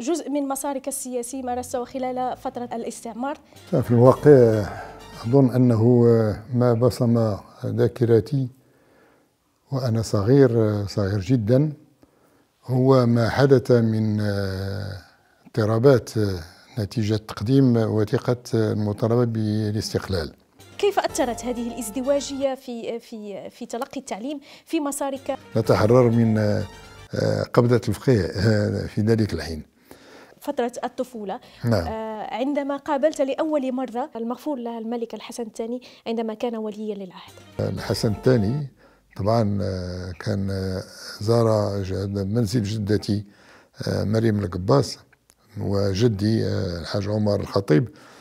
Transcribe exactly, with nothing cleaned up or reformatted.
جزء من مسارك السياسي مارسته خلال فترة الاستعمار. في الواقع أظن أنه ما بصم ذاكرتي وأنا صغير صغير جدا هو ما حدث من اضطرابات نتيجة تقديم وثيقة المطالبة بالاستقلال. كيف أثرت هذه الازدواجية في في في تلقي التعليم في مسارك؟ نتحرر من قبضة الفقيه في ذلك الحين. فترة الطفولة. نعم. عندما قابلت لأول مرة المغفور له الملك الحسن الثاني عندما كان وليا للعهد. الحسن الثاني طبعا كان زار منزل جدتي مريم القباص وجدي الحاج عمر الخطيب